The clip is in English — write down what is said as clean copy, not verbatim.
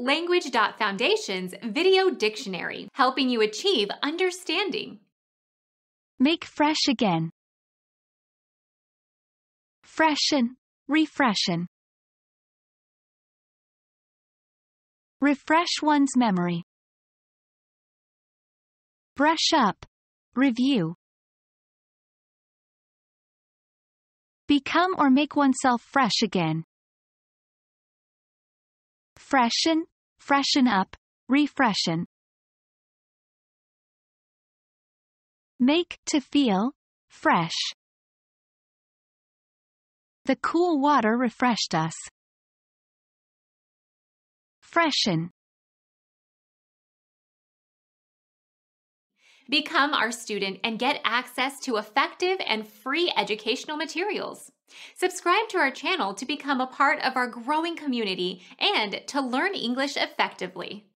Language.Foundation's Video Dictionary, helping you achieve understanding. Make fresh again. Freshen, refreshen. Refresh one's memory. Brush up, review. Become or make oneself fresh again. Freshen, freshen up, refreshen. Make to feel fresh. The cool water refreshed us. Freshen. Become our student and get access to effective and free educational materials. Subscribe to our channel to become a part of our growing community and to learn English effectively.